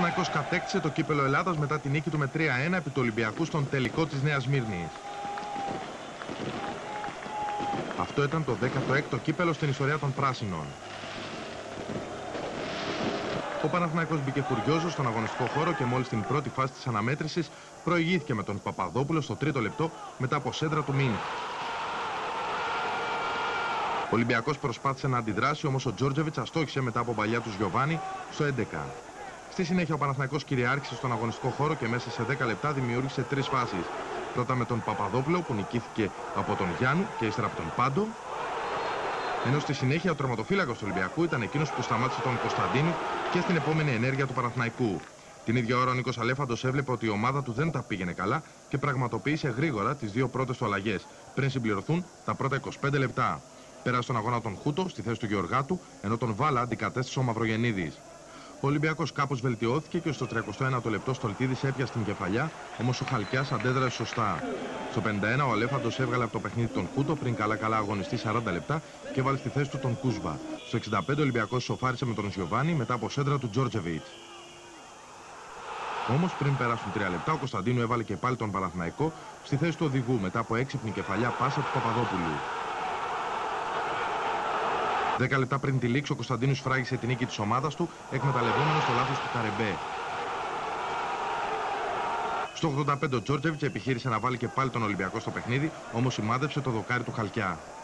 Παναθηναϊκός κατέκτησε το κύπελλο Ελλάδας μετά τη νίκη του με 3-1 επί του Ολυμπιακού στον τελικό της Νέας Σμύρνης. Αυτό ήταν το 16ο κύπελλο στην ιστορία των πράσινων. Ο Παναθηναϊκός μπήκε φουριόζος στον αγωνιστικό χώρο και μόλις στην πρώτη φάση της αναμέτρησης προηγήθηκε με τον Παπαδόπουλο στο τρίτο λεπτό μετά από σέντρα του Μίνικ. Ο Ολυμπιακός προσπάθησε να αντιδράσει, όμως ο Τζόρτζεβιτς αστόχησε μετά από παλιά του Γιοβάνι στο 11. Στη συνέχεια ο Παναθηναϊκός κυριάρχησε στον αγωνιστικό χώρο και μέσα σε 10 λεπτά δημιούργησε 3 φάσεις. Πρώτα με τον Παπαδόπουλο που νικήθηκε από τον Γιάννου και ύστερα από τον Πάντο. Ενώ στη συνέχεια ο τερματοφύλακας του Ολυμπιακού ήταν εκείνος που σταμάτησε τον Κωνσταντίνου και στην επόμενη ενέργεια του Παναθηναϊκού. Την ίδια ώρα ο Νίκος Αλέφαντος έβλεπε ότι η ομάδα του δεν τα πήγαινε καλά και πραγματοποίησε γρήγορα τις 2 πρώτες του αλλαγές πριν συμπληρωθούν τα πρώτα 25 λεπτά. Πέρασε στον αγώνα τον Χούτο στη θέση του Γεωργάτου, ενώ τον Βάλα αντικατέστησε ο Μαυρογεννίδης. Ο Ολυμπιακός κάπως βελτιώθηκε και στο 31ο λεπτό Στολτίδης έπιασε την κεφαλιά, όμως ο Χαλκιάς αντέδρασε σωστά. Στο 51 ο Αλέφαντος έβγαλε από το παιχνίδι τον Χούτο πριν καλά αγωνιστεί 40 λεπτά και βάλε στη θέση του τον Κούσβα. Στο 65 ο Ολυμπιακός σοφάρισε με τον Γιοβάνι μετά από σέντρα του Τζόρτζεβιτς. Όμως πριν περάσουν 3 λεπτά ο Κωνσταντίνου έβαλε και πάλι τον Παναθηναϊκό στη θέση του οδηγού μετά από έξυπνη κεφαλιά πάσα του Παπαδόπουλου. 10 λεπτά πριν τη λήξη ο Κωνσταντίνος φράγησε την νίκη της ομάδας του, εκμεταλλευόμενος το λάθος του Καρεμπέ. Στο 85 ο Τζόρτζεβιτς επιχείρησε να βάλει και πάλι τον Ολυμπιακό στο παιχνίδι, όμως σημάδεψε το δοκάρι του Χαλκιά.